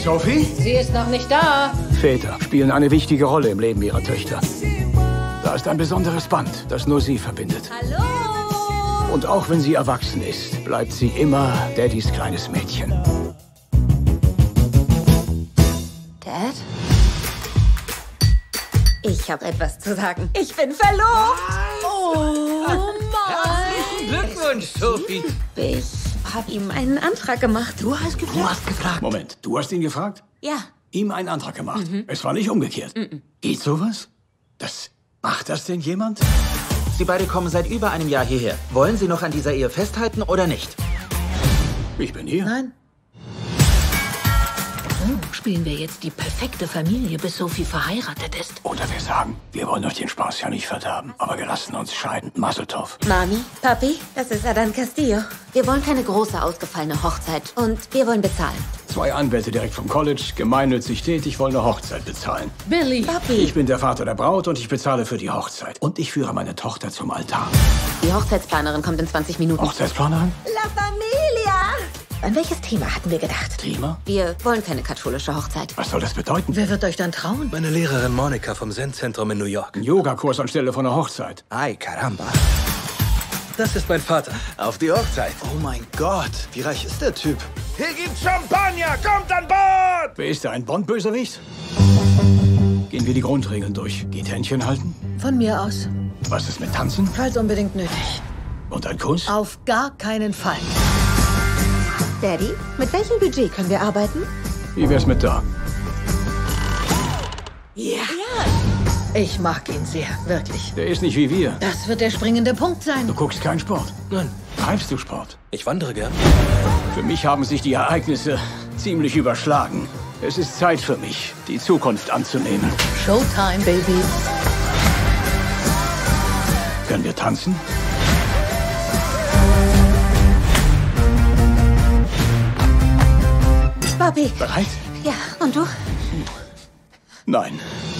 Sophie? Sie ist noch nicht da. Väter spielen eine wichtige Rolle im Leben ihrer Töchter. Da ist ein besonderes Band, das nur sie verbindet. Hallo? Und auch wenn sie erwachsen ist, bleibt sie immer Daddys kleines Mädchen. Dad? Ich habe etwas zu sagen. Ich bin verlobt. Oh Mann. Glückwunsch, Sophie. Ich habe ihm einen Antrag gemacht. Du hast gefragt. Moment, du hast ihn gefragt? Ja. Ihm einen Antrag gemacht. Es war nicht umgekehrt. Geht sowas? Macht das denn jemand? Sie beide kommen seit über einem Jahr hierher. Wollen Sie noch an dieser Ehe festhalten oder nicht? Ich bin hier. Nein. Spielen wir jetzt die perfekte Familie, bis Sophie verheiratet ist? Oder wir sagen, wir wollen euch den Spaß ja nicht verderben, aber wir lassen uns scheiden. Mazel tov. Mami, Papi, das ist Adan Castillo. Wir wollen keine große, ausgefallene Hochzeit. Und wir wollen bezahlen. 2 Anwälte direkt vom College, gemeinnützig tätig, wollen eine Hochzeit bezahlen. Billy. Papi. Ich bin der Vater der Braut und ich bezahle für die Hochzeit. Und ich führe meine Tochter zum Altar. Die Hochzeitsplanerin kommt in 20 Minuten. Hochzeitsplanerin? La Familia! An welches Thema hatten wir gedacht? Thema? Wir wollen keine katholische Hochzeit. Was soll das bedeuten? Wer wird euch dann trauen? Meine Lehrerin Monika vom Zen-Zentrum in New York. Ein Yogakurs anstelle von einer Hochzeit. Ay, caramba. Das ist mein Vater. Auf die Hochzeit. Oh mein Gott, wie reich ist der Typ? Hier gibt's Champagner! Kommt an Bord! Wer ist der, ein Bond-Bösewicht? Gehen wir die Grundregeln durch. Geht Händchen halten? Von mir aus. Was ist mit Tanzen? Falls unbedingt nötig. Und ein Kuss? Auf gar keinen Fall. Daddy, mit welchem Budget können wir arbeiten? Wie wär's mit da? Ich mag ihn sehr, wirklich. Der ist nicht wie wir. Das wird der springende Punkt sein. Du guckst keinen Sport. Nein, Treibst du Sport? ich wandere gern. Für mich haben sich die Ereignisse ziemlich überschlagen. Es ist Zeit für mich, die Zukunft anzunehmen. Showtime, Baby. Können wir tanzen? Papi. Bereit? Ja, und du? Nein.